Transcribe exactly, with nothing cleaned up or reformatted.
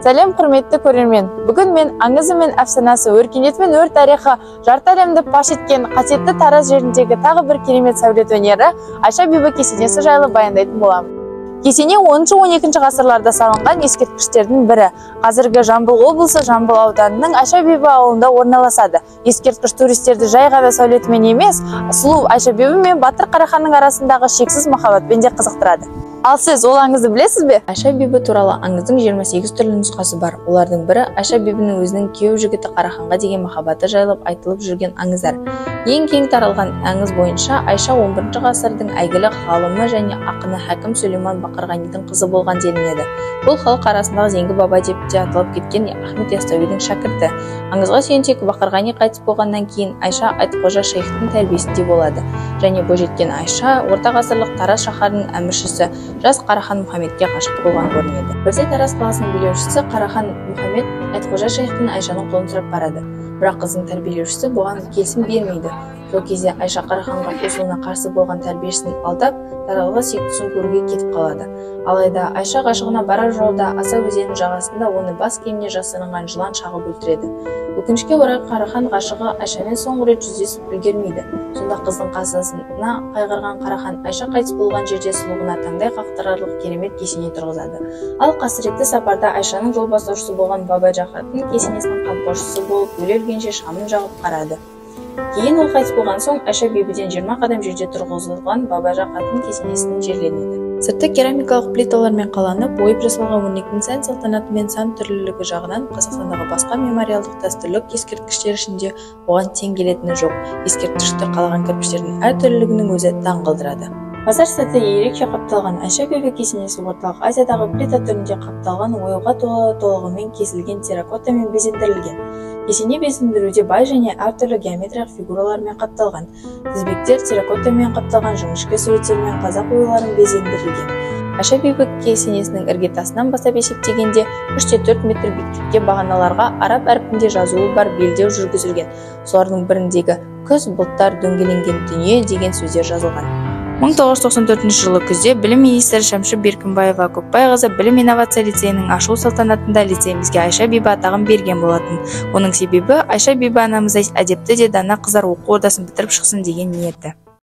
Сәлем құрметті көрермен. Бүгін мен аңызы мен әфсанасы, өркениеті мен өр тарихы жарты әлемді паш еткен қасиетті Тараз жеріндегі тағы бір керемет сәулет өнері Айша Бибі кесенесі жайлы баяндайтын боламын. Кесене оныншы он екінші ғасырларда салынған ескерткіштердің бірі. Қазіргі Жамбыл облысы Жамбыл ауданының Айша Бибі ауылында орналасады. Ескерткіш туристерді жай ғана сәулетімен емес, сұлу Айша Бибі мен Батыр Қараханның арасындағы шексіз махаббатпен де қызықтырады. Ал сіз ол аңызды білесіз бе? Айша Бибі туралы аңыздың жиырма сегіз түрлі нұсқасы бар. Олардың бірі Айша Бибінің өзінің күйеу жігіті Қараханға деген махаббаты жайлы айтылып жүрген аңыздар. Ең кең таралған аңыз бойынша Айша он бірінші ғасырдың әйгілі ғалымы және ақыны Хакім Сүлейман Бақырғанидың қызы болған делінеді. Бұл халық арасындағы Зеңгі баба деп те аталып кеткен Ахмет Яссауидің шәкірті. Аңызға сүйенсек, Бақырғани қайтыс болғаннан кейін Айша Айтқожа шейхтің тәрбиесінде болады. Және бойжеткен Айша орта ғасырлық Тараз шаһарының әміршісі жас Қарахан Мұхаммедке ғашық болған көрінеді. Бірде Тараз қаласының билеушісі Қарахан Мұхаммед Айтқожа шейхтің Айшаның қолын сұрап барады. Бірақ қыздың тәрбиелеушісі бұған келісім бермейді. Сол кезде Айша Қараханға қосылуына қарсы болған тәрбиешісін алдап, таралғы сүйіктісін көруге кетіп қалады. Алайда Айша ғашығына барар жолда Аса өзенінің жағасында оны бас киіміне жасырынған жылан шағып өлтіреді. Өкінішке орай Қарахан ғашығы Айшамен соңғы рет жүздесіп үлгермейді. Сонда қыздың қазасына қайғырған Қарахан Айша қайтыс болған жерде сұлуына таңдай қақтырарлық керемет кесене тұрғызады. Ал қасіретті сапарда Айшаның жол бастаушысы болған Баба Жахаттың кесенесінің қамқоршысы болып өле өлгенше шамын жағып қарады. Кейін ол қайтыс болған соң Айша Бибіден жиырма қадам жерде тұрғызылған Баба Жахаттың кесенесінің жерленеді. Сырты керамикалық плиталармен қаланып, ойып жасалған өрнектің сән салтанаты мен сан түрлілігі жағынан Қазақстандағы басқа мемориалдық дәстүрлік ескерткіштер ішінде оған тең келетіні жоқ. Ескерткішті қалаған кірпіштердің әр түрлілігінің өзі таң қалдырады. Базар сәті ерекше қапталған Айша Бибі кесенесі орталық Азиядағы плита түрінде қапталған оюға толы толығымен кесілген терракотамен безендірілген. Кесене безендіруде бай және әртүрлі геометриялық фигуралармен қапталған. Тізбектер терракотамен қапталған жіңішке суреттермен қазақ оюларын безендірілген. Айша Бибі кесенесінің іргетасынан бастап есептегенде үш те төрт метр биіктікке бағаналарға араб әрпінде жазуы бар белдеу жүргізілген. Солардың біріндегі күз бұлттар дөңгеленген дүние деген сөздер жазылған. мың тоғыз жүз тоқсан төртінші жылы күзде білім министрі Шәмші Беркімбаева Көпбайқызы білім инновация лицейінің ашылу салтанатында лицейімізге Айша Бибі атағын берген болатын. Оның себебі Айша Бибі анамыз әдепті де дана қыздар оқу ордасын бітіріп шықсын деген ниеті.